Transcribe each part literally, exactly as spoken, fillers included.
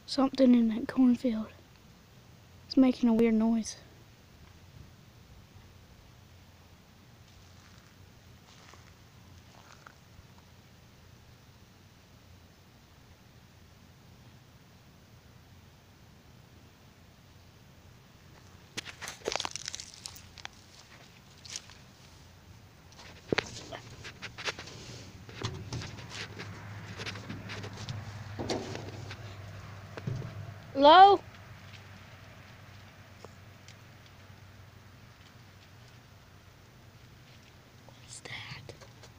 Something in that cornfield. It's making a weird noise. Hello? What's that?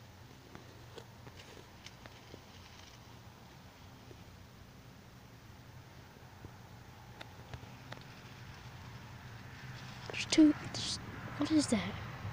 There's two. There's, what is that?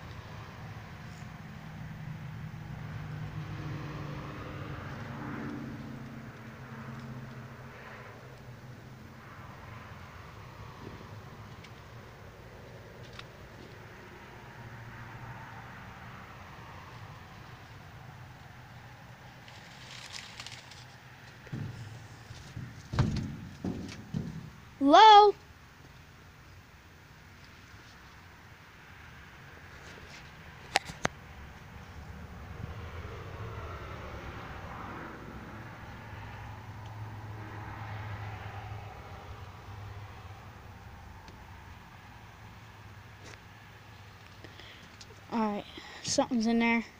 Hello? Alright, something's in there.